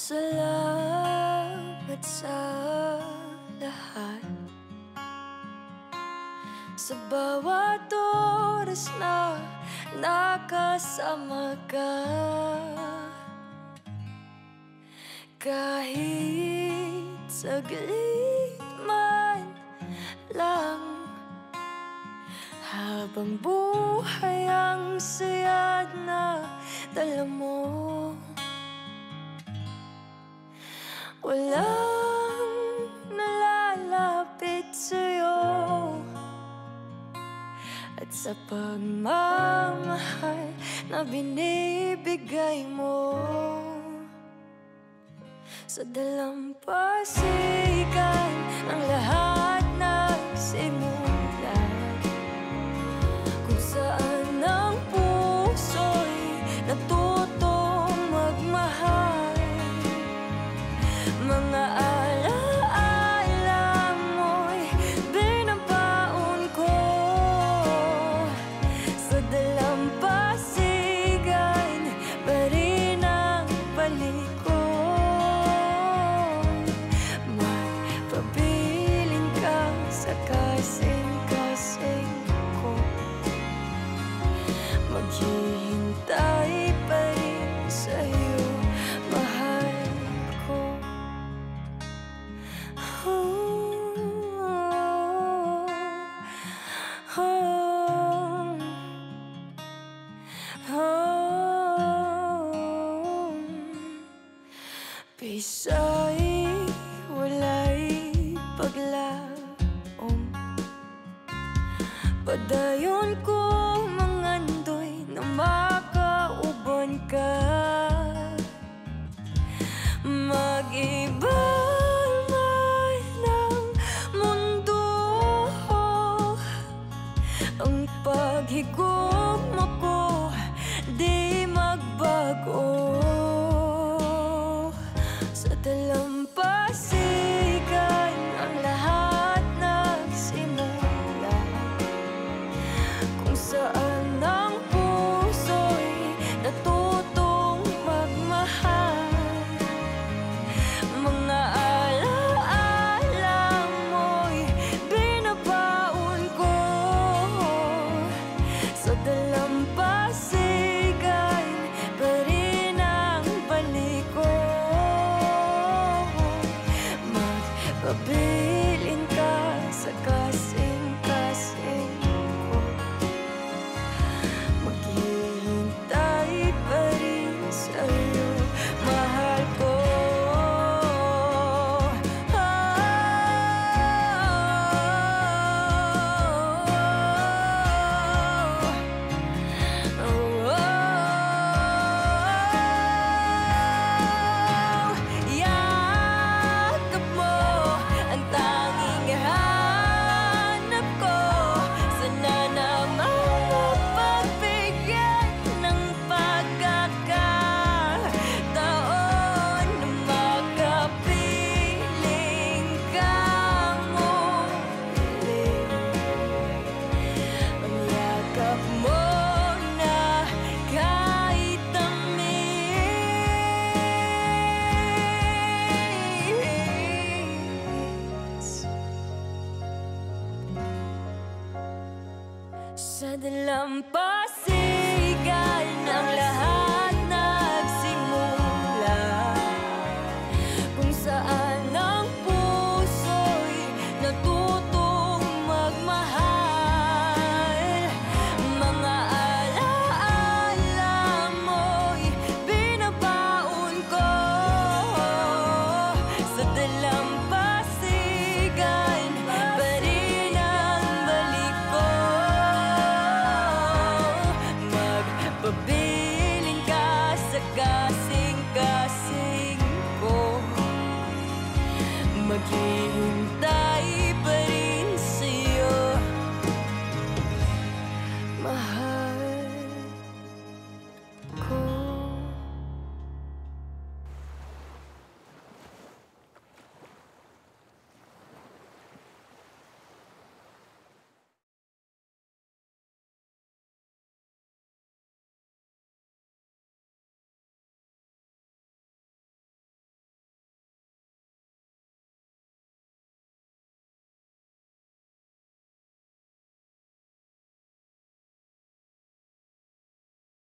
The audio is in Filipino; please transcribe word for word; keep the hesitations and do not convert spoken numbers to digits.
Salamat sa lahat, sa bawat oras na nakasama ka. Kahit saglit man lang, habang buhay ang saya na dala mo. Walang nalalapit sa'yo, at sa pagmamahal na binibigay mo, sa dalampasigan ang lahat nagsimula, kung saan ang puso'y natutong magmahal. Mga alaala mo'y binabaon ko sa dalampasigan pa rin ang balik ko. Magpabilin ka sa kasing-kasing ko, maghihintay pa rin sa'yo, mahal ko. Bisa'y wala'y paglaom, padayon ko mangandoy na makauban ka. Mag-iba man ang mundo, ang paghigugma ko di magbago. Sa dalampasigan ang lahat nagsimula, kung saan ang puso'y natutong magmahal. Mga alaala mo'y binabaon ko sa dalampasigan pa rin ang balik ko. Magpabilin ka sa kasing-kasing ko, maghihintay pa rin sa'yo, mahal ko. Sa dalampasigan